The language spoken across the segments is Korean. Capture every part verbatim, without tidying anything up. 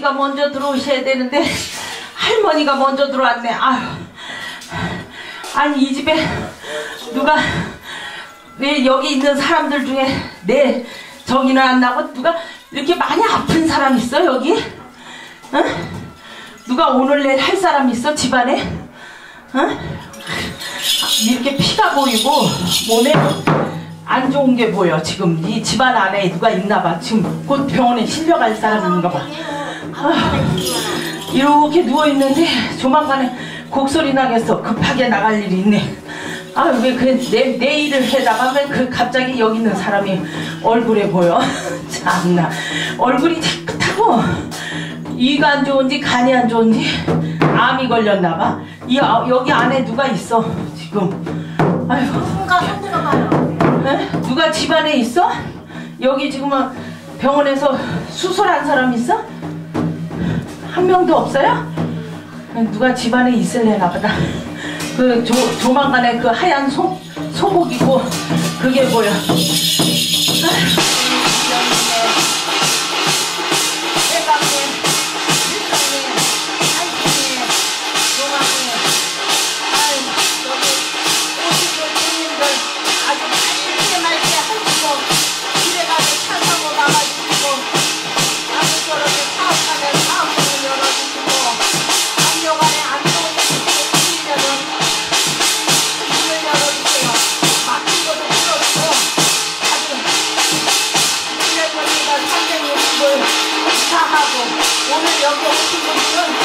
할머니가 먼저 들어오셔야 되는데 할머니가 먼저 들어왔네. 아유. 아니 이 집에 누가 왜 여기 있는 사람들 중에 내 정이는 안 나고 누가 이렇게 많이 아픈 사람 있어 여기? 응? 누가 오늘 내일 할 사람 있어 집안에? 응? 이렇게 피가 보이고 몸에 안 좋은 게 보여. 지금 이 집안 안에 누가 있나 봐. 지금 곧 병원에 실려갈 사람인가 봐. 아, 이렇게 누워있는데 조만간에 곡소리 나겠어. 급하게 나갈 일이 있네. 아, 왜 그 내, 내 일을 해다가 왜 그 갑자기 여기 있는 사람이 얼굴에 보여. 참나. 얼굴이 깨끗하고 이가 안 좋은지 간이 안 좋은지 암이 걸렸나 봐. 이, 여기 안에 누가 있어 지금. 아이고. 누가 손들어 봐요. 에? 누가 집안에 있어? 여기 지금은 병원에서 수술한 사람 있어? 한 명도 없어요? 누가 집안에 있을래나 보다. 그 조, 조만간에 그 하얀 소, 소복 입고 그게 보여. 아휴. 오늘 여기 오신 분들은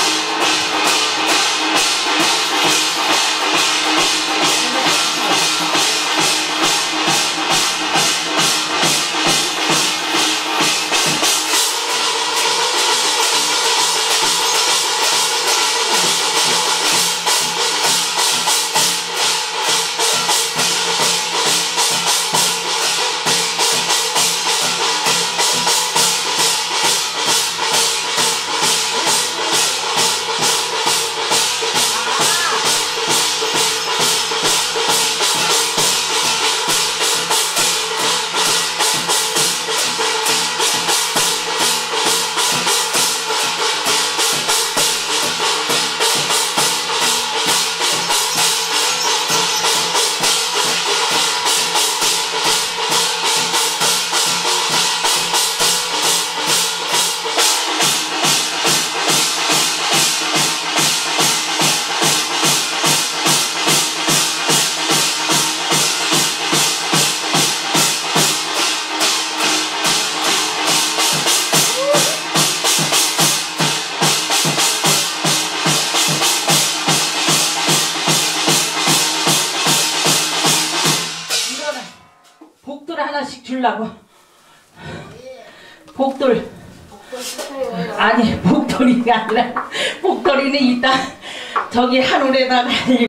복돌 하나씩 주려고. 복돌. 아니 복돌이 아니라 복돌이는 이따 저기 한올에다가